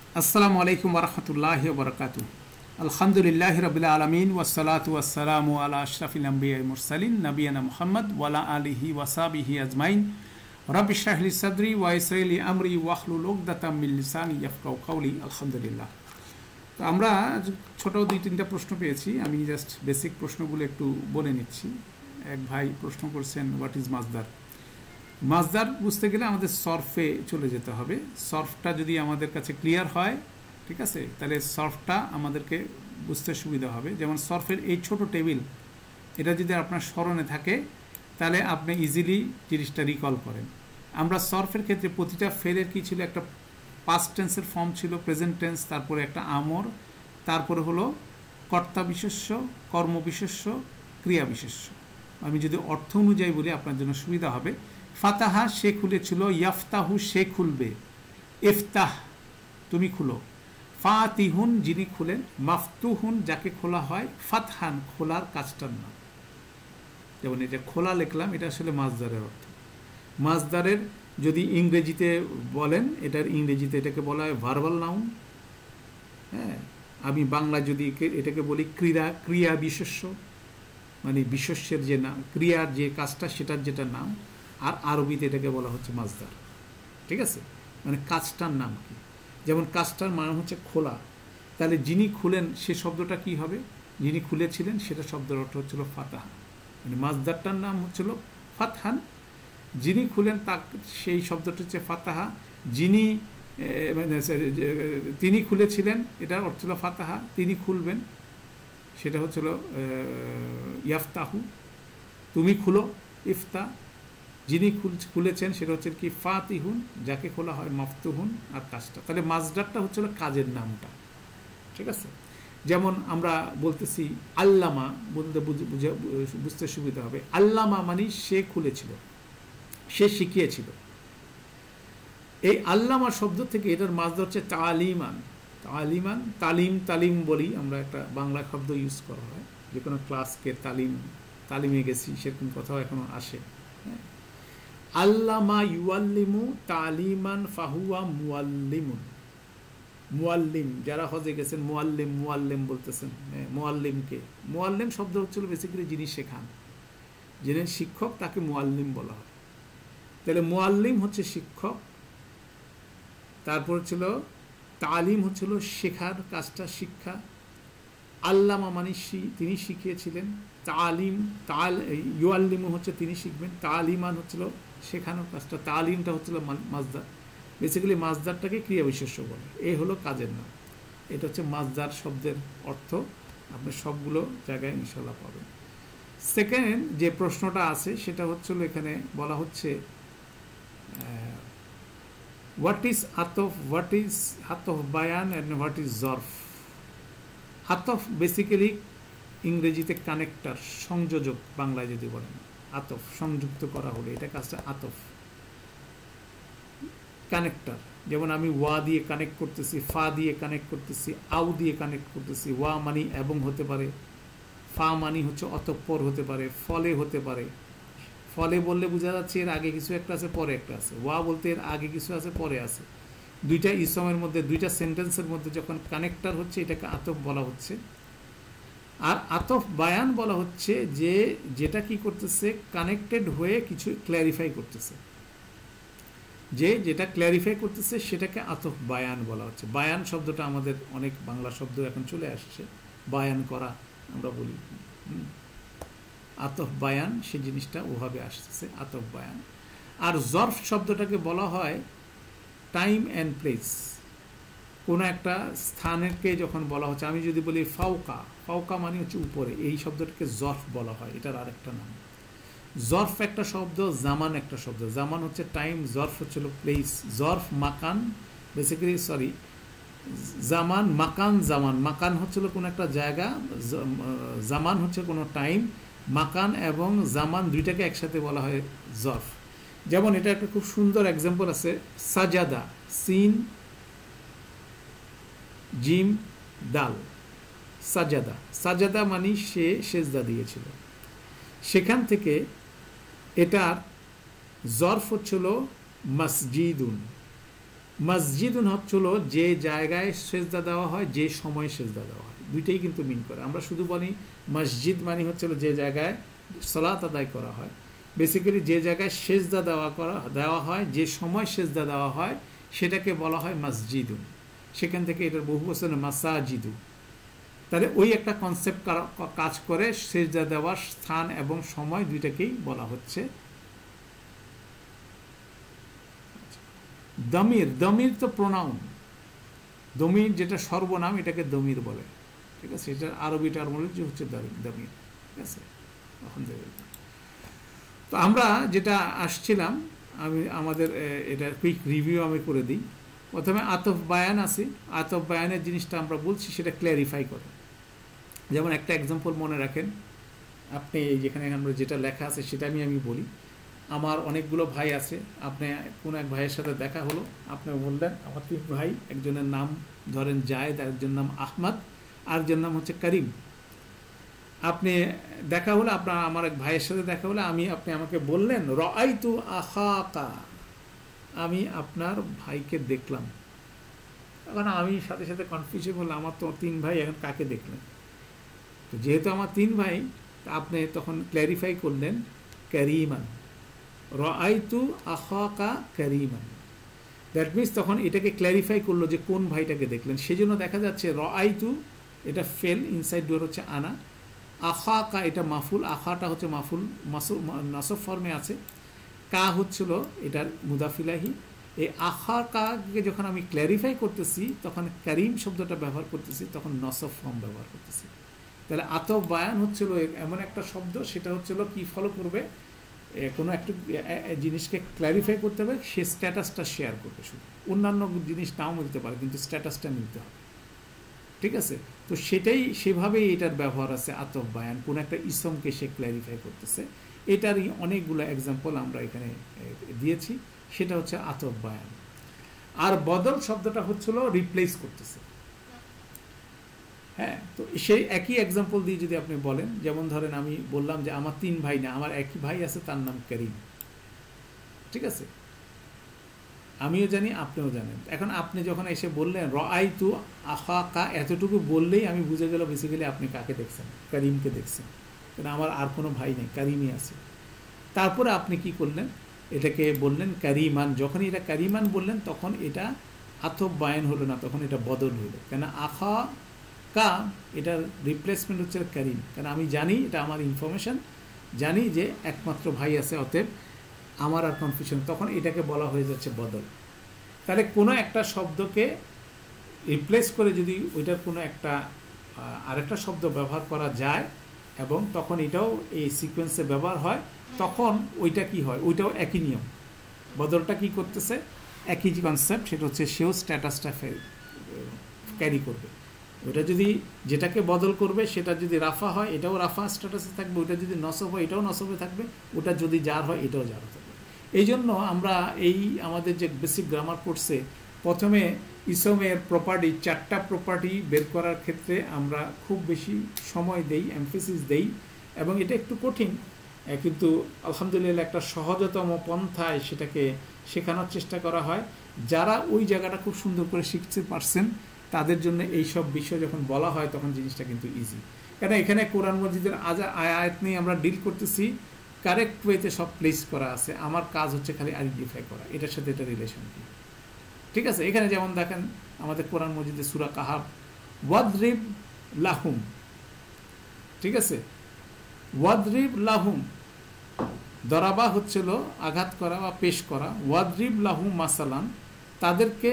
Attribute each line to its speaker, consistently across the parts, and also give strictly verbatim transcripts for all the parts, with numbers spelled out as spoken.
Speaker 1: আসসালামু আলাইকুম ওরহমতুল্লাহি ওবরাকাতু। আলহামদুলিল্লাহ রবিল আলমিন ওয়াসসালাতু ওয়াসসালামু আলা আশরাফিল আম্বিয়া মুরসালিন নবিয়ানা মুহাম্মদ ওয়ালা আলিহি ওয়াসাবিহি আজমাইন। রব্বি ইশরাহ লি সাদরি ওয়া ইয়াসসির লি আমরি ওয়াহলুল উকদাতাম মিন লিসানি ইয়াফকাহু কাওলি। আলহামদুলিল্লাহ। তো আমরা ছোট দুই তিনটা প্রশ্ন পেয়েছি, আমি জাস্ট বেসিক প্রশ্নগুলো একটু বলে নিচ্ছি। এক ভাই প্রশ্ন করছেন হোয়াট ইজ মাজদার। মাজদার বুঝতে গেলে আমাদের সর্ফে চলে যেতে হবে। সর্ফটা যদি আমাদের কাছে ক্লিয়ার হয়, ঠিক আছে, তাহলে সর্ফটা আমাদেরকে বুঝতে সুবিধা হবে। যেমন সর্ফের এই ছোট টেবিল, এটা যদি আপনার স্মরণে থাকে তাহলে আপনি ইজিলি জিনিসটা রিকল করেন। আমরা সর্ফের ক্ষেত্রে প্রতিটা ফেলের কি ছিল, একটা পাস্ট টেন্সের ফর্ম ছিল, প্রেজেন্ট টেন্স, তারপরে একটা আমর, তারপরে হলো কর্তা বিশেষ্য, কর্ম বিশেষ্য, ক্রিয়া বিশেষ্য। আমি যদি অর্থ অনুযায়ী বলি আপনার জন্য সুবিধা হবে। ফাতাহা সে খুলেছিল, ইয়াফতাহু সে খুলবে, ইফতাহ তুমি খুলো, ফাতিহুন যিনি খুলেন, মাফতুহুন যাকে খোলা হয়, ফাতহান খোলার কাজটার নাম। যেমন এটা খোলা লিখলাম, এটা আসলে মাজদারের অর্থ। মাজদারের যদি ইংরেজিতে বলেন, এটার ইংরেজিতে এটাকে বলা হয় ভার্বাল নাউন। হ্যাঁ, আমি বাংলা যদি এটাকে বলি ক্রিয়া ক্রিয়া বিশেষ্য, মানে বিশেষ্যের যে নাম, ক্রিয়ার যে কাজটা সেটার যেটা নাম। আর আরবিতে এটাকে বলা হচ্ছে মাজদার। ঠিক আছে, মানে কাজটার নাম কি। যেমন কাজটার মানে হচ্ছে খোলা, তাহলে যিনি খুলেন সে শব্দটা কি হবে, যিনি খুলেছিলেন সেটা শব্দের অর্থ হচ্ছিল ফাতাহা, মানে মাজদারটার নাম হচ্ছিল ফাতহান। যিনি খুলেন তা সেই শব্দটা হচ্ছে ফাতাহা। যিনি মানে তিনি খুলেছিলেন এটার অর্থ হলো ফাতাহা, তিনি খুলবেন সেটা হচ্ছিল ইয়াফতাহু, তুমি খুলো, ইফতা। যিনি খুলেছেন সেটা হচ্ছে কি ফাতিহুন, যাকে খোলা হয়, মাফতুহুন আর কাজটা। তাহলে মাজদারটা হচ্ছিল কাজের নামটা। ঠিক আছে, যেমন আমরা বলতেছি আল্লামা, বলতে বুঝতে সুবিধা হবে। আল্লামা মানে সে খুলেছিল, সে শিখিয়েছিল। এই আল্লামা শব্দ থেকে এটার মাজদার হচ্ছে তালিমান। তালিমান, তালিম, তালিম বলি আমরা, একটা বাংলা শব্দ ইউজ করা হয়। যে কোনো ক্লাসকে তালিম, তালিমে গেছি সেরকম কথাও এখনো আসে। হ্যাঁ, আল্লামা ইউআল্লিমু তালিমান ফাহুয়া মুআল্লিমুন। মুআল্লিম যারা হজে গেছেন, মুআল্লিম মুআল্লিম বলতেছেন। মুআল্লিমকে, মুআল্লিম শব্দ হচ্ছিল বেসিক্যালি যিনি শেখান, যিনি শিক্ষক তাকে মুআল্লিম বলা হয়। তাহলে মুআল্লিম হচ্ছে শিক্ষক, তারপর ছিল তালিম হচ্ছিল শেখার কাজটা, শিক্ষা। আল্লামা মানে তিনি শিখিয়েছিলেন, তালিম তাল ইউআল্লিমু হচ্ছে তিনি শিখবেন, তালিমান হচ্ছিল শেখানোর কাজটা, তালিমটা হচ্ছিল মাজদার। বেসিক্যালি মাজদারটাকে ক্রিয়া বিশেষ্য বলে। এই হলো কাজের নাম। এটা হচ্ছে মাজদার শব্দের অর্থ। আপনি সবগুলো জায়গায় ইনশাল্লাহ পাবেন। সেকেন্ড যে প্রশ্নটা আছে সেটা হচ্ছিল, এখানে বলা হচ্ছে হোয়াট ইজ আতফ, হোয়াট ইজ আতফ বায়ান অ্যান্ড হোয়াট ইজ জরফ। আতফ বেসিক্যালি ইংরেজিতে কানেক্টার, সংযোজক, বাংলায় যদি বলেন আতফ, সংযুক্ত করা হলে এটা কাজটা আতফ, কানেক্টার। যেমন আমি ওয়া দিয়ে কানেক্ট করতেছি, ফা দিয়ে কানেক্ট করতেছি, আউ দিয়ে কানেক্ট করতেছি। ওয়া মানি এবং হতে পারে, ফা মানি হচ্ছে অতঃপর হতে পারে, ফলে হতে পারে। ফলে বললে বোঝা যাচ্ছে এর আগে কিছু একটা আছে, পরে একটা আছে। ওয়া বলতে এর আগে কিছু আছে, পরে আছে। দুইটা ইসমের মধ্যে, দুইটা সেন্টেন্সের মধ্যে যখন কানেক্টার হচ্ছে এটাকে আতফ বলা হচ্ছে। আর আতফ বায়ান বলা হচ্ছে যে যেটা কি করতেছে, কানেক্টেড হয়ে কিছু ক্ল্যারিফাই করতেছে, যে যেটা ক্ল্যারিফাই করতেছে সেটাকে আতফ বায়ান বলা হচ্ছে। বায়ান শব্দটা আমাদের অনেক বাংলা শব্দ এখন চলে আসছে, বায়ান করা আমরা বলি। আতফ বায়ান সে জিনিসটা ওভাবে আসতেছে, আতফ বায়ান। আর জরফ শব্দটাকে বলা হয় টাইম অ্যান্ড প্লেস। কোনো একটা স্থানকে যখন বলা হচ্ছে, আমি যদি বলি ফাউকা, ফাউকা মানে হচ্ছে উপরে, এই শব্দটাকে জরফ বলা হয়, এটার আরেকটা নাম। জরফ একটা শব্দ, জামান একটা শব্দ। জামান হচ্ছে টাইম, জরফ হচ্ছিল প্লেস। জরফ মাকান, বেসিক্যালি সরি জামান, মাকান, জামান। মাকান হচ্ছিল কোনো একটা জায়গা, জামান হচ্ছে কোনো টাইম। মাকান এবং জামান দুইটাকে একসাথে বলা হয় জরফ। যেমন এটা একটা খুব সুন্দর এক্সাম্পল আছে, সাজাদা, সিন জিম দাল, সাজাদা। সাজাদা মানে সে সেজদা দিয়েছিল। সেখান থেকে এটার জরফ হচ্ছিল মসজিদুন, মসজিদুন হচ্ছিল যে জায়গায় সেজদা দেওয়া হয়, যে সময় সেজদা দেওয়া হয়, দুইটাই কিন্তু মিন করে। আমরা শুধু বলি মসজিদ মানে হচ্ছিল যে জায়গায় সালাত আদায় করা হয়, বেসিক্যালি যে জায়গায় সেজদা দেওয়া করা দেওয়া হয়, যে সময় সেজদা দেওয়া হয় সেটাকে বলা হয় মসজিদুন। সেখান থেকে এটার বহু বচন মাসাজিদু। তাহলে ওই একটা কনসেপ্ট কাজ করে, সেজদা দেওয়ার স্থান এবং সময় দুইটাকেই বলা হচ্ছে। দমির, দমির তো প্রোনাউন, দমির যেটা সর্বনাম এটাকে দমির বলে, ঠিক আছে। এটার আরবি টার্মোলজি হচ্ছে দমির, ঠিক আছে। তো আমরা যেটা আসছিলাম, আমি আমাদের এটা কুইক রিভিউ আমি করে দিই। প্রথমে আতফ বায়ান আছে, আতফ বায়ানের জিনিসটা আমরা বলছি সেটা ক্ল্যারিফাই করে। যেমন একটা এক্সাম্পল মনে রাখেন, আপনি যেখানে আমরা যেটা লেখা আছে সেটা আমি আমি বলি। আমার অনেকগুলো ভাই আছে, আপনি কোন এক ভাইয়ের সাথে দেখা হলো, আপনি বললেন আমার তিন ভাই, একজনের নাম ধরেন জায়েদ, আরেকজনের নাম আহমদ, আরেকজনের নাম হচ্ছে করিম। আপনি দেখা হলো, আপনার আমার এক ভাইয়ের সাথে দেখা হলো, আমি আপনি আমাকে বললেন রাআইতু আখাকা, আমি আপনার ভাইকে দেখলাম। এখন আমি সাথে সাথে কনফিউশন বললাম আমার তো তিন ভাই, এখন কাকে দেখলেন? তো যেহেতু আমার তিন ভাই, আপনি তখন ক্ল্যারিফাই করলেন করিমান, রাআইতু আখাকা করিমান। দ্যাট মিনস তখন এটাকে ক্ল্যারিফাই করলো যে কোন ভাইটাকে দেখলেন। সেই জন্য দেখা যাচ্ছে রাআইতু এটা ফেল, ইনসাইড ডোর হচ্ছে আনা, আখাকা এটা মাফুল, আখাটা হচ্ছে মাফুল নাসব ফর্মে আছে, কা হচ্ছিল এটার মুদাফিলাহি। এই আখাকাকে যখন আমি ক্ল্যারিফাই করতেছি তখন করিম শব্দটা ব্যবহার করতেছি, তখন নসব ফর্ম ব্যবহার করতেছি। তাহলে আতফ বায়ান হচ্ছিল এমন একটা শব্দ, সেটা হচ্ছিল কি ফলো করবে, কোনো একটা জিনিসকে ক্ল্যারিফাই করতে হবে, সে স্ট্যাটাসটা শেয়ার করবে, শুধু অন্যান্য জিনিস নাও মিলতে পারে কিন্তু স্ট্যাটাসটা মিলতে হবে, ঠিক আছে। তো সেটাই সেভাবেই এটার ব্যবহার আছে আতফ বায়ান, কোন একটা ইসমকে সে ক্ল্যারিফাই করতেছে। এটারই অনেকগুলো এক্সাম্পল আমরা এখানে দিয়েছি, সেটা হচ্ছে আতফ বায়ান। আর বদল শব্দটা হচ্ছিল রিপ্লেস করতেছে। হ্যাঁ, তো সেই একই এক্সাম্পল দিয়ে যদি আপনি বলেন, যেমন ধরেন আমি বললাম যে আমার তিন ভাই না, আমার একই ভাই আছে, তার নাম করিম, ঠিক আছে। আমিও জানি, আপনিও জানেন। এখন আপনি যখন এসে বললেন রাআইতু আখাকা, এতটুকু বললেই আমি বুঝে গেল বেসিক্যালি আপনি কাকে দেখছেন, করিমকে দেখছেন, কারণ আমার আর কোনো ভাই নেই, করিমই আছে। তারপরে আপনি কি করলেন, এটাকে বললেন করিমান। যখন এটা করিমান বললেন তখন এটা আতফ বায়ান হলো না, তখন এটা বদল হলো। কেন আখা কা এটার রিপ্লেসমেন্ট হচ্ছে করিম, কারণ আমি জানি, এটা আমার ইনফরমেশন, জানি যে একমাত্র ভাই আছে, অতএব আমার আর কনফিউশন, তখন এটাকে বলা হয়ে যাচ্ছে বদল। তাহলে কোনো একটা শব্দকে রিপ্লেস করে যদি ওইটার কোনো একটা আরেকটা শব্দ ব্যবহার করা যায় এবং তখন এটাও এই সিকোয়েন্সে ব্যবহার হয়, তখন ওইটা কি হয়, ওইটাও একই নিয়ম। বদলটা কি করতেছে, একই কনসেপ্ট, সেটা হচ্ছে সেও স্ট্যাটাসটা ক্যারি করবে। ওটা যদি যেটাকে বদল করবে সেটা যদি রাফা হয় এটাও রাফা স্ট্যাটাসে থাকবে, ওটা যদি নসব হয় এটাও নসবে থাকবে, ওটা যদি জার হয় এটাও জার থাকবে। এই জন্য আমরা এই আমাদের যে বেসিক গ্রামার কোর্সে প্রথমে ইসমের প্রপার্টি, চারটা প্রপার্টি বের করার ক্ষেত্রে আমরা খুব বেশি সময় দেই, এমফেসিস দেই, এবং এটা একটু কঠিন, কিন্তু আলহামদুলিল্লাহ একটা সহজতম পন্থায় সেটাকে শেখানোর চেষ্টা করা হয়। যারা ওই জায়গাটা খুব সুন্দর করে শিখতে পারছেন তাদের জন্য এই সব বিষয় যখন বলা হয় তখন জিনিসটা কিন্তু ইজি। কেন এখানে কোরআন মজিদের আজা আয়াত নিয়ে আমরা ডিল করতেছি, কারেক্ট ওয়েতে সব প্লেস করা আছে, আমার কাজ হচ্ছে খালি আইডেন্টিফাই করা এটার সাথে এটা রিলেশন কি, ঠিক আছে। এখানে যেমন দেখেন আমাদের কোরআন মজিদের সূরা কাহাব, ওয়াদরিব লাহুম, ঠিক আছে, ওয়াদরিব লাহুম, দরাবা হচ্ছিল আঘাত করা বা পেশ করা, ওয়াদরিব লাহুম মাসালান, তাদেরকে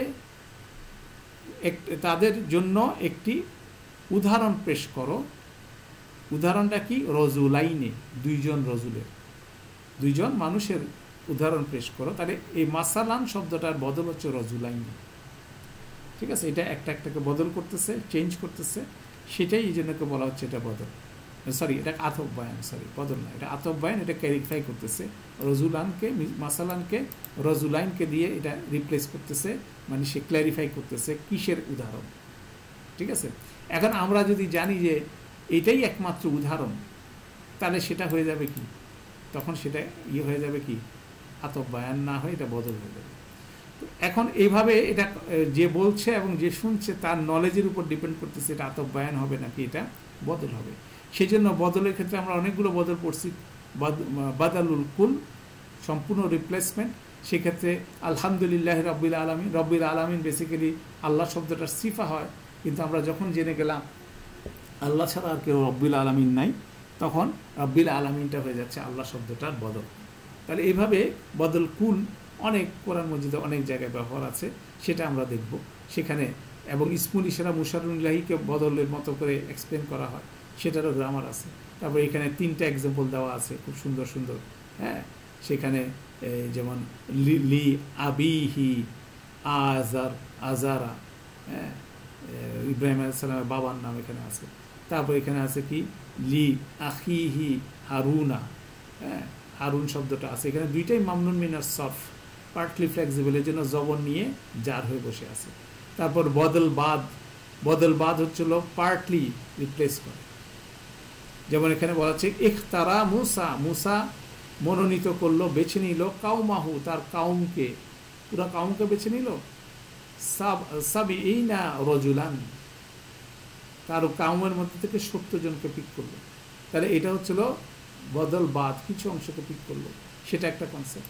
Speaker 1: তাদের জন্য একটি উদাহরণ পেশ করো। উদাহরণটা কি, রজুলাইনে, দুইজন রজুলের, দুইজন মানুষের উদাহরণ পেশ করো। তাহলে এই মাসালান শব্দটার বদল হচ্ছে রজুলাইনে, ঠিক আছে। এটা একটা একটাকে বদল করতেছে, চেঞ্জ করতেছে, সেটাই এই জন্য বলা হচ্ছে এটা বদল, সরি এটা আতফ বায়ান, সরি বদল না, এটা আতফ বায়ান, এটা ক্যারিফাই করতেছে। রজুলানকে মাসালানকে রজুলাইনকে দিয়ে এটা রিপ্লেস করতেছে, মানে সে ক্ল্যারিফাই করতেছে কিসের উদাহরণ, ঠিক আছে। এখন আমরা যদি জানি যে এটাই একমাত্র উদাহরণ, তাহলে সেটা হয়ে যাবে কি, তখন সেটা ইয়ে হয়ে যাবে কি, আতফ বায়ান না হয়ে এটা বদল হয়ে যাবে। এখন এইভাবে এটা যে বলছে এবং যে শুনছে তার নলেজের উপর ডিপেন্ড করতেছে এটা আতফ বায়ান হবে নাকি এটা বদল হবে। সেই জন্য বদলের ক্ষেত্রে আমরা অনেকগুলো বদল পড়ছি। বাদালুল কুল সম্পূর্ণ রিপ্লেসমেন্ট, সেক্ষেত্রে আলহামদুলিল্লাহ রব্বিল আলামিন, রব্বিল আলামিন বেসিক্যালি আল্লাহ শব্দটার সিফা হয়, কিন্তু আমরা যখন জেনে গেলাম আল্লাহ ছাড়া আর কেউ রব্বিল আলামিন নাই, তখন রব্বিল আলামিনটা হয়ে যাচ্ছে আল্লাহ শব্দটার বদল। তাহলে এইভাবে বদল কুল অনেক কোরআন মজিদে অনেক জায়গায় ব্যবহার আছে, সেটা আমরা দেখব সেখানে। এবং ইসমুল ইশারা মুশারুল্লাহিকে বদলের মতো করে এক্সপ্লেন করা হয়, সেটারও গ্রামার আছে। তারপর এখানে তিনটা এক্সাম্পল দেওয়া আছে খুব সুন্দর সুন্দর। হ্যাঁ, সেখানে যেমন লি আবিহি আজার আজারা, হ্যাঁ, ইব্রাহিম আলাইহিস সালামের বাবার নাম এখানে আছে। তারপর এখানে আছে কি লি আখিহি হারুনা, হ্যাঁ, হারুন শব্দটা আছে এখানে, দুইটাই মামনুন মিনার সরফ, পার্টলি ফ্লেক্সিবল, এর জন্য জবর নিয়ে জার হয়ে বসে আছে। তারপর বদল বাদ, বদল বাদ হচ্ছিল পার্টলি রিপ্লেস করে, যেমন এখানে বলা হচ্ছে ইখতারা মুসা, মুসা মনোনীত করলো, বেছে নিল কাউমাহু, তার কাউমকে, পুরা কাউমকে বেছে নিল, সাব সাবিঈনা রজুলান, তার কাউমের মধ্যে থেকে সত্তর জনকে পিক করলো। তাহলে এটা হচ্ছিল বদল বাদ, কিছু অংশকে পিক করলো, সেটা একটা কনসেপ্ট।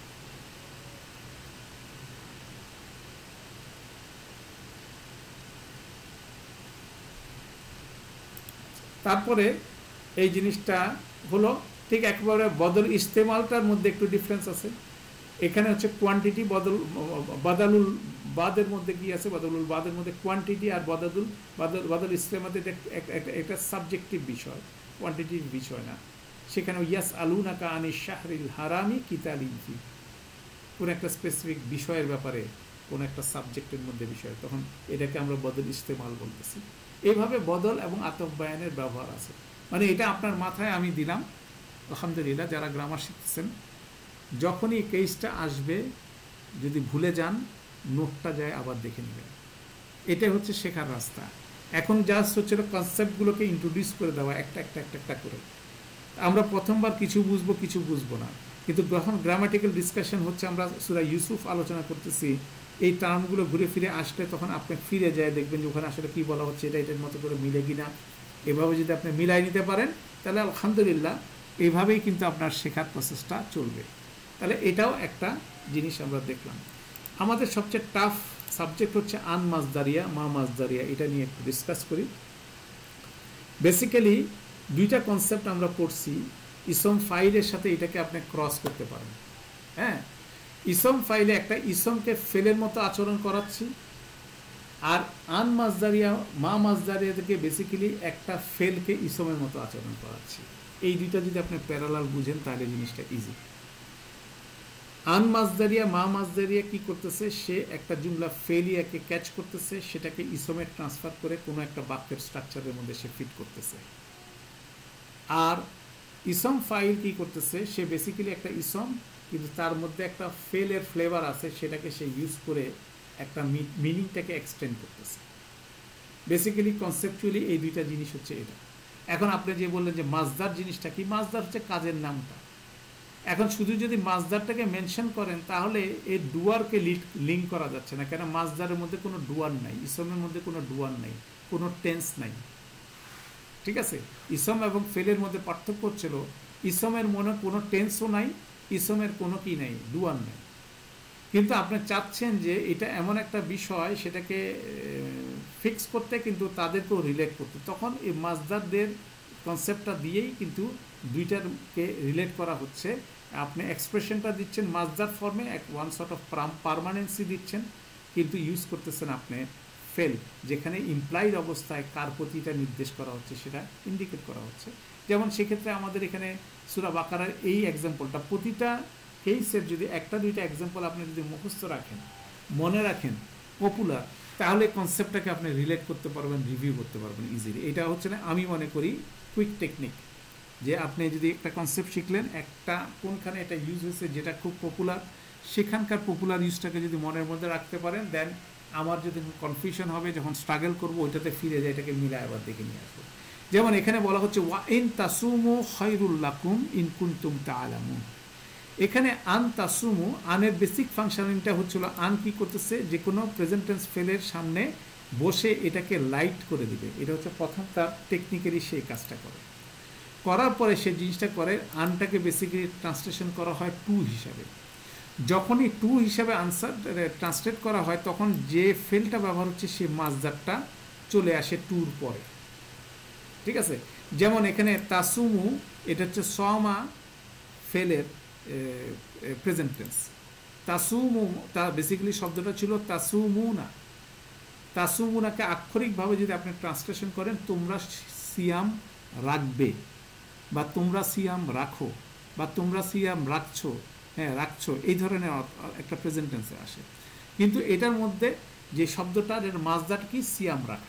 Speaker 1: তারপরে এই জিনিসটা হলো ঠিক একবারে বদল ইস্তেমালটার মধ্যে একটু ডিফারেন্স আছে। এখানে হচ্ছে কোয়ান্টিটি, বদল বাদালুল বাদের মধ্যে কি আছে, বদলুল বাদের মধ্যে কোয়ান্টিটি, আর বদাদুল বদল বদল ইস্তেমাতে একটা সাবজেক্টিভ বিষয়, কোয়ান্টিটিভ বিষয় না। সেখানে ইয়াস আলুনাকা আনি শাহরিল হারামি কিতালিন ফি, কোন একটা স্পেসিফিক বিষয়ের ব্যাপারে, কোন একটা সাবজেক্টের মধ্যে বিষয়, তখন এটাকে আমরা বদল ইস্তেমাল বলতেছি। এইভাবে বদল এবং আতফ বায়ানের ব্যবহার আছে। মানে এটা আপনার মাথায় আমি দিলাম, আলহামদুলিল্লাহ যারা গ্রামার শিখতেছেন, যখনই কেসটা আসবে যদি ভুলে যান নোটটা যায় আবার দেখে নেবেন, এটাই হচ্ছে শেখার রাস্তা। এখন জাস্ট হচ্ছে কনসেপ্টগুলোকে ইন্ট্রোডিউস করে দেওয়া একটা একটা একটা একটা করে। আমরা প্রথমবার কিছু বুঝবো কিছু বুঝবো না, কিন্তু যখন গ্রামাটিক্যাল ডিসকাশন হচ্ছে, আমরা সূরা ইউসুফ আলোচনা করতেছি, এই টার্মগুলো ঘুরে ফিরে আসলে তখন আপনি ফিরে যায় দেখবেন যে ওখানে আসলে কী বলা হচ্ছে, এটা এটার মতো করে মিলে কিনা। এভাবে যদি আপনি মিলাই নিতে পারেন তাহলে আলহামদুলিল্লাহ এইভাবেই কিন্তু আপনার শেখার প্রসেসটা চলবে। তাহলে এটাও একটা জিনিস আমরা দেখলাম। আমাদের সবচেয়ে টাফ সাবজেক্ট হচ্ছে আন মাজদারিয়া, মা মাজদারিয়া, এটা নিয়ে একটু ডিসকাস করি। বেসিক্যালি দুইটা কনসেপ্ট আমরা পড়ছি, ইসম ফাইলের সাথে এটাকে আপনি ক্রস করতে পারেন। হ্যাঁ, ইসম ফাইলে একটা ইসমকে ফেলের মতো আচরণ করাচ্ছি, আর আন মাজদারিয়া মা মাজদারিয়া থেকে বেসিক্যালি একটা ফেলকে ইসমের মতো আচরণ করাচ্ছি। এই দুইটা যদি আপনি প্যারালাল বুঝেন তাহলে জিনিসটা ইজি। আন মাজদারিয়া মা মাজদারিয়া কি করতেছে, সে একটা জুমলা ফেলিয়াকে ক্যাচ করতেছে, সেটাকে ইসমে ট্রান্সফার করে কোনো একটা বাক্যের স্ট্রাকচারের মধ্যে সে ফিট করতেছে। আর ইসম ফাইল কি করতেছে, সে বেসিক্যালি একটা ইসম, কিন্তু তার মধ্যে একটা ফেলের ফ্লেভার আছে, সেটাকে সে ইউজ করে একটা মিনিংটাকে এক্সটেন্ড করতেছে। বেসিক্যালি কনসেপচুয়ালি এই দুইটা জিনিস হচ্ছে এটা। এখন আপনি যে বললেন যে মাজদার জিনিসটা কি, মাজদার হচ্ছে কাজের নামটা। এখন শুধু যদি মাজদারটাকে মেনশন করেন তাহলে এই ডুয়ারকে লিঙ্ক করা যাচ্ছে না, কেন মাজদারের মধ্যে কোনো ডুয়ার নাই, ইসমের মধ্যে কোনো ডুয়ার নাই, কোনো টেন্স নাই। ঠিক আছে, ইসম এবং ফেলের মধ্যে পার্থক্য হচ্ছিল ইসমের মনে কোনো টেন্সও নাই, ইসমের কোনো কি নাই, ডুয়ার নাই। কিন্তু আপনি চাচ্ছেন যে এটা এমন একটা বিষয়, সেটাকে ফিক্স করতে, কিন্তু তাদেরকেও রিলেট করতে, তখন এই মাজদারদের কনসেপ্টটা দিয়েই কিন্তু দুইটারকে রিলেট করা হচ্ছে। আপনি এক্সপ্রেশনটা দিচ্ছেন মাজদার ফর্মে, এক ওয়ান সর্ট অফ পারমানেন্সি দিচ্ছেন, কিন্তু ইউজ করতেছেন আপনি ফেল, যেখানে ইমপ্লাইড অবস্থায় কার প্রতিটা নির্দেশ করা হচ্ছে সেটা ইন্ডিকেট করা হচ্ছে। যেমন সেক্ষেত্রে আমাদের এখানে সূরা বাকারার এই এক্সাম্পলটা, প্রতিটা কেসের যদি একটা দুইটা এক্সাম্পল আপনি যদি মুখস্থ রাখেন, মনে রাখেন, পপুলার, তাহলে কনসেপ্টটাকে আপনি রিলেট করতে পারবেন, রিভিউ করতে পারবেন ইজিলি। এটা হচ্ছে না, আমি মনে করি কুইক টেকনিক, যে আপনি যদি একটা কনসেপ্ট শিখলেন, একটা কোনখানে এটা ইউজ হয়েছে যেটা খুব পপুলার, সেখানকার পপুলার ইউজটাকে যদি মনের মধ্যে রাখতে পারেন, দেন আমার যদি কনফিউশন হবে, যখন স্ট্রাগল করবো ওইটাতে ফিরে যায়, এটাকে মিলায় আবার দেখে নিয়ে আসবো। যেমন এখানে বলা হচ্ছে ওয়া ইন তাসুমু খায়রুল লাকুম ইন কুনতুম তা'লামুন, এখানে আন তাসুমু, আনের বেসিক ফাংশনিংটা হচ্ছিল আন কি করতেছে, যে কোনো প্রেজেন্ট টেন্স ফেলের সামনে বসে এটাকে লাইট করে দিবে। এটা হচ্ছে প্রথম তার টেকনিক্যালি সেই কাজটা করে। করার পরে সে জিনিসটা করে, আনটাকে বেসিক্যালি ট্রান্সলেশন করা হয় টু হিসাবে। যখনই টু হিসাবে আনসার ট্রান্সলেট করা হয় তখন যে ফেলটা ব্যবহার হচ্ছে সে মাসদারটা চলে আসে টুর পরে। ঠিক আছে, যেমন এখানে তাসুমু, এটা হচ্ছে সমা ফেলের প্রেজেন্ট টেন্স। তাসুমু, তা বেসিক্যালি শব্দটা ছিল তাসুমুনা। তাসুমুনাকে আক্ষরিকভাবে যদি আপনি ট্রান্সলেশন করেন তোমরা সিয়াম রাখবে, বা তোমরা সিয়াম রাখো, বা তোমরা সিয়াম রাখছো, হ্যাঁ রাখছো, এই ধরনের একটা প্রেজেন্ট টেন্সে আসে। কিন্তু এটার মধ্যে যে শব্দটার এর মাসদার কি, সিয়াম রাখা।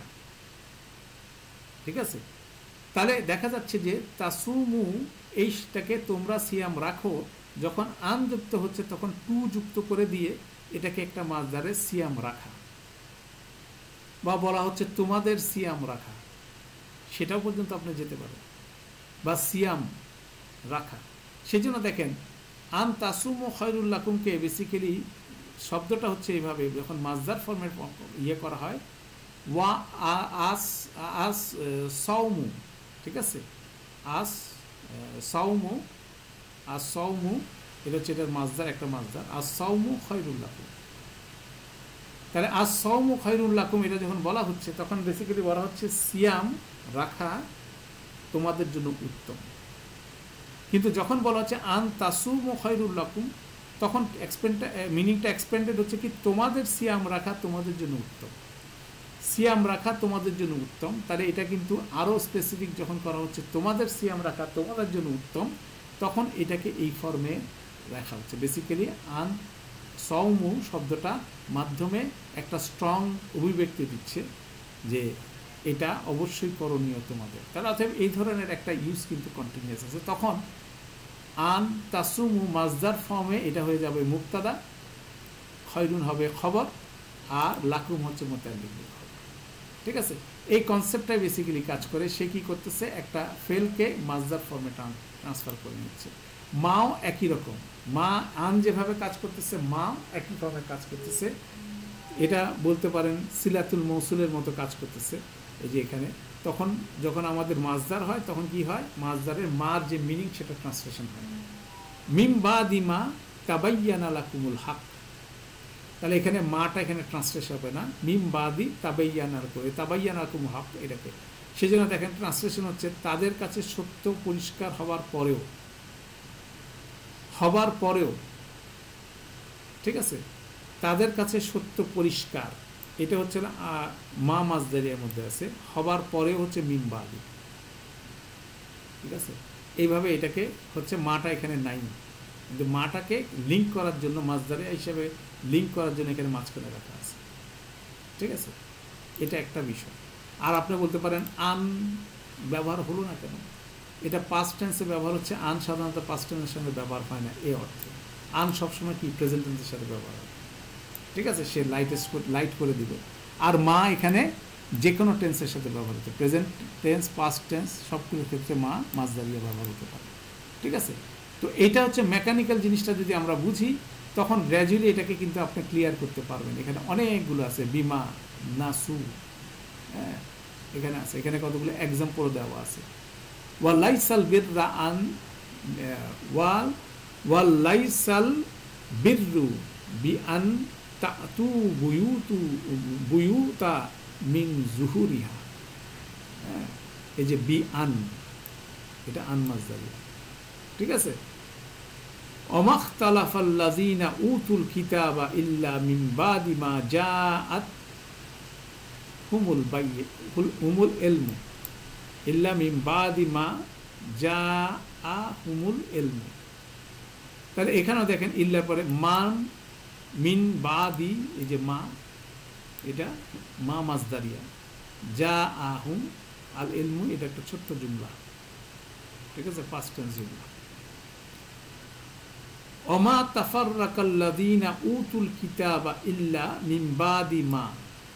Speaker 1: ঠিক আছে, তাহলে দেখা যাচ্ছে যে তাসুমু এইটাকে তোমরা সিয়াম রাখো, যখন আন যুক্ত হচ্ছে তখন টু যুক্ত করে দিয়ে এটাকে একটা মাসদারে সিয়াম রাখা, বা বলা হচ্ছে তোমাদের সিয়াম রাখা, সেটাও পর্যন্ত আপনি যেতে পারেন, বা সিয়াম রাখা। সেই জন্য দেখেন আন তাসুমু খয়রুল লাকুমকে বেসিক্যালি শব্দটা হচ্ছে এইভাবে, যখন মাসদার ফর্মের ইয়ে করা হয়, ওয়া আস আস সাওমু, ঠিক আছে, আস সাওমু, আস সাওমু, এটা হচ্ছে এটার মাসদার, একটা মাসদার, আস সাওমু খয়রুল লাকুম। তাহলে আস সাওমু খয়রুল লাকুম এটা যখন বলা হচ্ছে তখন বেসিক্যালি বলা হচ্ছে সিয়াম রাখা তোমাদের জন্য উত্তম। কিন্তু যখন বলা হচ্ছে আন তাসুমু খয়রুল লাকুম, তখন এক্সপেন্ডটা মিনিংটা এক্সপেন্ডেড হচ্ছে কি, তোমাদের সিয়াম রাখা তোমাদের জন্য উত্তম, সিয়াম রাখা তোমাদের জন্য উত্তম। তাহলে এটা কিন্তু আরও স্পেসিফিক যখন করা হচ্ছে তোমাদের সিয়াম রাখা তোমাদের জন্য উত্তম, তখন এটাকে এই ফর্মে রাখা হচ্ছে। বেসিক্যালি আন সাওমু শব্দটা মাধ্যমে একটা স্ট্রং অভিব্যক্তি দিচ্ছে যে এটা অবশ্যই করণীয় তোমাদের। তাহলে অতএব এই ধরনের একটা ইউজ কিন্তু কন্টিনিউয়াস আছে। তখন আন তাসুমু মাসদার ফর্মে এটা হয়ে যাবে মুক্তাদা, খয়রুন হবে খবর, আর লাকুম হচ্ছে মুতাআল্লিক বিল খবর। ঠিক আছে, এই কনসেপ্টটাই বেসিক্যালি কাজ করে। সে কি করতেছে, একটা ফেলকে মাসদার ফর্মে ট্রান্সফার করে নিচ্ছে। মাও একই রকম, মা আন যেভাবে কাজ করতেছে মাও একই ভাবে কাজ করতেছে। এটা বলতে পারেন সিলাতুল মৌসুলের মতো কাজ করতেছে। এই যে এখানে তখন যখন আমাদের মাসদার হয় তখন কি হয়, মাসদারের মার যে মিনিং সেটা ট্রান্সলেশন হয়, মিম বাদি মা তাবাইয়ানা লাকুমুল হক। তাহলে এখানে মাটা এখানে ট্রান্সলেশন হবে না, মিম বাদি তাবাইয়ানার করে তাবাইয়ানা লাকুমুল হক এটাকে। সেই জন্য দেখেন ট্রান্সলেশন হচ্ছে তাদের কাছে সত্য পরিষ্কার হওয়ার পরেও, হবার পরেও, ঠিক আছে, তাদের কাছে সত্য পরিষ্কার, এটা হচ্ছে মা মাসদারিয়ার মধ্যে আছে, হবার পরেও হচ্ছে মিম বাদি। ঠিক আছে, এইভাবে এটাকে হচ্ছে মাটা এখানে নাই, কিন্তু মাটাকে লিঙ্ক করার জন্য মাসদারিয়া হিসেবে লিঙ্ক করার জন্য এখানে মাঝখানে রাখা আছে। ঠিক আছে, এটা একটা বিষয়। আর আপনি বলতে পারেন আন ব্যবহার হলো না কেন, এটা পাস্ট টেন্সে ব্যবহার হচ্ছে, আন সাধারণত পাস্ট টেন্সের সঙ্গে ব্যবহার হয় না এই অর্থে। আন সবসময় কি প্রেজেন্ট টেন্সের সাথে ব্যবহার হয়। ঠিক আছে, সে লাইট লাইট করে দিবে। আর মা এখানে যে কোনো টেন্সের সাথে ব্যবহার হতে, প্রেজেন্ট টেন্স পাস্ট টেন্স সবগুলোর ক্ষেত্রে মা মাসদারিয়া ব্যবহার হতে পারে। ঠিক আছে, তো এইটা হচ্ছে মেকানিক্যাল জিনিসটা যদি আমরা বুঝি তখন গ্র্যাজুয়ালি এটাকে কিন্তু আপনি ক্লিয়ার করতে পারবেন। এখানে অনেকগুলো আছে, বিমা, নাসু, হ্যাঁ এখানে আছে, এখানে কতগুলো এক্সাম্পল দেওয়া আছে। ওয়ালাইসাল বিররা আন ওয়াল ওয়ালাইসাল বিররু বি আন তাতু বুয়ুতু বুয়ুতা মিন জুহুরিহা। হ্যাঁ, এই যে বি আন, এটা আন মাসদারিয়া। ঠিক আছে, অমাখতালাফাল্লাযীনা উতুল কিতাবা ইল্লা মিন বাদি মা জাআত হুমুল বাইয়্যা হুমুল ইলমু ইল্লা মিন বাদি মা জাআ হুমুল ইলমু। তাহলে এখানেও দেখেন ইল্লার পরে মান মিন বাদি, এই যে মা, এটা মা মাসদারিয়া, যা আহুম আল ইলমু, এটা একটা ছোট্ট জুমলা। ঠিক আছে, পাস্ট টেন্স জুমলা। ওমা তাফাররাকাল্লাযীনা উতুল কিতাবা ইল্লা মিন বাদি মা,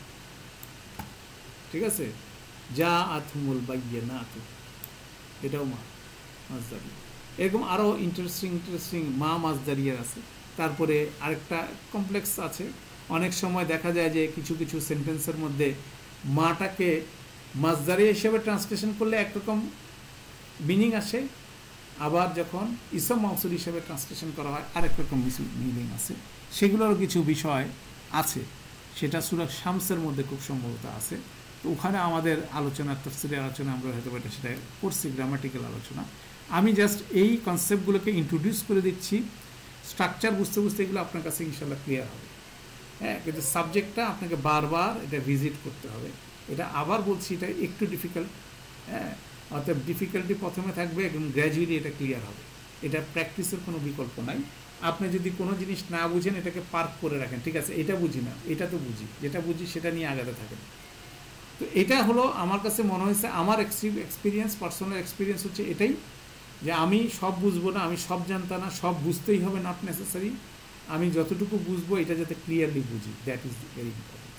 Speaker 1: ঠিক আছে, জাআতহুমুল বায়্যিনাতু, এটাও মা মাসদারিয়া। এরকম আরও ইন্টারেস্টিং ইন্টারেস্টিং মা মাজদারিয়ার আছে। তারপরে আরেকটা কমপ্লেক্স আছে, অনেক সময় দেখা যায় যে কিছু কিছু সেন্টেন্সের মধ্যে মাটাকে মাজদারিয়া হিসেবে ট্রান্সলেশন করলে একরকম মিনিং আসে, আবার যখন ইসম মাউসুল হিসেবে ট্রান্সলেশন করা হয় আরেক রকম মিনিং আছে। সেগুলোরও কিছু বিষয় আছে, সেটা সূরা শামসের মধ্যে খুব সম্ভবত আছে। তো ওখানে আমাদের আলোচনা, তাফসীরের আলোচনা আমরা হয়তো এটা সেটা করছি, গ্রামাটিক্যাল আলোচনা। আমি জাস্ট এই কনসেপ্টগুলোকে ইন্ট্রোডিউস করে দিচ্ছি, স্ট্রাকচার বুঝতে বুঝতে এগুলো আপনার কাছে ইনশাল্লাহ ক্লিয়ার হবে। হ্যাঁ, কিন্তু সাবজেক্টটা আপনাকে বারবার এটা ভিজিট করতে হবে। এটা আবার বলছি, এটা একটু ডিফিকাল্ট। হ্যাঁ, অর্থাৎ ডিফিকাল্টি প্রথমে থাকবে এবং গ্র্যাজুয়ালি এটা ক্লিয়ার হবে। এটা প্র্যাকটিসের কোনো বিকল্প নাই। আপনি যদি কোনো জিনিস না বুঝেন এটাকে পার্ক করে রাখেন, ঠিক আছে এটা বুঝি না, এটা তো বুঝি, যেটা বুঝি সেটা নিয়ে আগাতে থাকেন। তো এটা হলো আমার কাছে মনে হয়েছে, আমার এক্সপিরিয়েন্স, পার্সোনাল এক্সপিরিয়েন্স হচ্ছে এটাই, যে আমি সব বুঝবো না, আমি সব জানতাম না, সব বুঝতেই হবে নট নেসেসারি। আমি যতটুকু বুঝবো এটা যাতে ক্লিয়ারলি বুঝি, দ্যাট ইজ ভেরি ইম্পর্টেন্ট।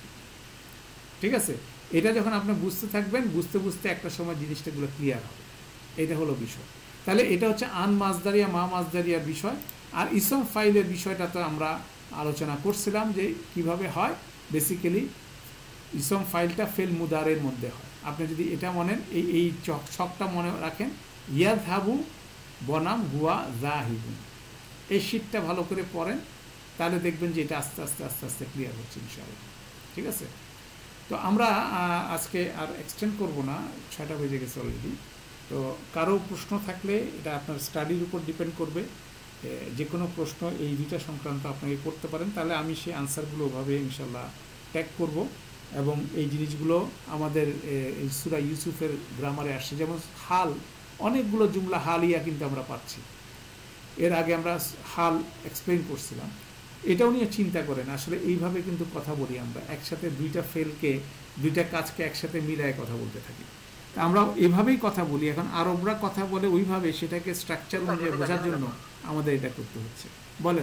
Speaker 1: ঠিক আছে, এটা যখন আপনি বুঝতে থাকবেন, বুঝতে বুঝতে একটা সময় জিনিসটাগুলো ক্লিয়ার হবে, এটা হলো বিষয়। তাহলে এটা হচ্ছে আন মাজদারিয়া মা মাজদারিয়ার বিষয়। আর ইসম ফাইলের বিষয়টা তো আমরা আলোচনা করছিলাম যে কিভাবে হয়। বেসিক্যালি ইসম ফাইলটা ফেল মুদারের মধ্যে হয়। আপনি যদি এটা মনে এই এই ছকটা মনে রাখেন, ইয়াদ হাবু বনাম হুয়া জাহিবুন, এই শীটটা ভালো করে পড়েন, তাহলে দেখবেন যে এটা আস্তে আস্তে আস্তে আস্তে ক্লিয়ার হচ্ছে ইনশাআল্লাহ। ঠিক আছে, তো আমরা আজকে আর এক্সটেন্ড করব না, ছয়টা বেজে গেছে অলরেডি। তো কারো প্রশ্ন থাকলে এটা আপনার স্টাডির উপর ডিপেন্ড করবে, যে কোনো প্রশ্ন এই দুইটা সংক্রান্ত আপনাকে করতে পারেন, তাহলে আমি সেই আনসারগুলো ওভাবে ইনশাল্লাহ ট্যাগ করব। এবং এই জিনিসগুলো আমাদের এই সূরা ইউসুফের গ্রামারে আসছে, যেমন হাল, অনেকগুলো জুমলা হালিয়া কিন্তু আমরা পাচ্ছি। এর আগে আমরা হাল এক্সপ্লেইন করছিলাম, এটাও নিয়ে চিন্তা করেন। আসলে এইভাবে কিন্তু কথা বলি আমরা, একসাথে দুইটা ফেলকে, দুইটা কাজকে একসাথে মিলায় কথা বলতে থাকি। আমরা এভাবেই কথা বলি। এখন আরবরা কথা বলে ওইভাবে, সেটাকে স্ট্রাকচার অনুযায়ী বোঝার জন্য আমাদের এটা করতে হচ্ছে। বলেন।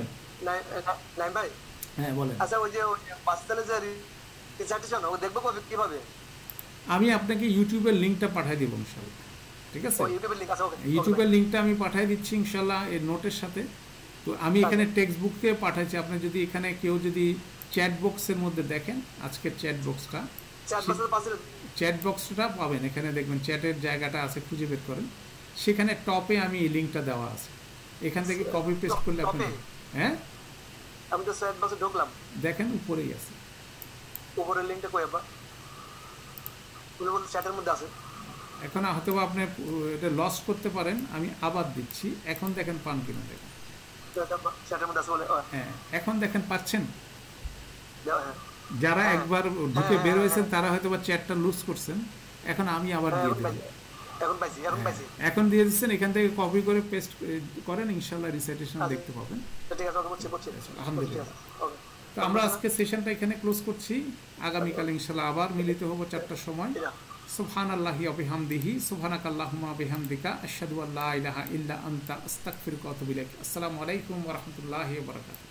Speaker 1: হ্যাঁ বলেন। আমি আপনাকে ইউটিউবের লিঙ্কটা পাঠিয়ে দেবো ইনশাল্লাহ। ঠিক আছে, ইউটিউবের লিঙ্কটা আমি পাঠিয়ে দিচ্ছি ইনশাল্লাহ এর নোটের সাথে। তো আমি এখানে টেক্সট বুককে পাঠাচ্ছি। আপনি যদি এখানে কেউ যদি চ্যাট বক্সের মধ্যে দেখেন, আজকের চ্যাট বক্সটা, চ্যাট বক্সটা পাবেন এখানে, দেখবেন চ্যাটের জায়গাটা আছে, খুঁজে বের করেন। সেখানে টপে আমি এই লিঙ্কটা দেওয়া আছে, এখান থেকে কপি পেস্ট করলে আপনি, হ্যাঁ
Speaker 2: আমি তো চ্যাট বক্সে ঢুকলাম,
Speaker 1: দেখেন উপরেই আছে,
Speaker 2: উপরের লিংকটা কই আপা? উনি বলতে চ্যাটের মধ্যে আছে।
Speaker 1: এখন হয়তো আপনি এটা লস করতে পারেন, আমি আবার দিচ্ছি। এখন দেখেন পান কিনা, দেখেন
Speaker 2: চ্যাটের মধ্যে আছে বলে।
Speaker 1: হ্যাঁ, এখন দেখেন পাচ্ছেন। যারা একবার ঢুকে বের হয়েছেন তারা হয়তো বা চ্যাটটা লুজ করছেন। এখন আমি আবার দিয়ে দেব,
Speaker 2: এখন পাইছি, এখন পাইছি,
Speaker 1: এখন দিয়ে দিচ্ছেন। এখান থেকে কপি করে পেস্ট করেন, ইনশাআল্লাহ রিসাইটেশন দেখতে পাবেন।
Speaker 2: ঠিক আছে, ওকে করছি করছি,
Speaker 1: আলহামদুলিল্লাহ। তো আমরা আজকে সেশনটা এখানে ক্লোজ করছি। আগামীকাল ইনশাআল্লাহ আবার মিলিত হব চারটার সময়। সুবহানাল্লাহি ওয়া বিহামদিহি, সুবহানাকাল্লাহুম্মা ওয়া বিহামদিকা, আশহাদু আল্লা ইলাহা ইল্লা আনতা, আস্তাগফিরুকা ওয়া আতুবু ইলাইক। আসসালামু আলাইকুম ওয়া রাহমাতুল্লাহি ওয়া বারাকাতুহু।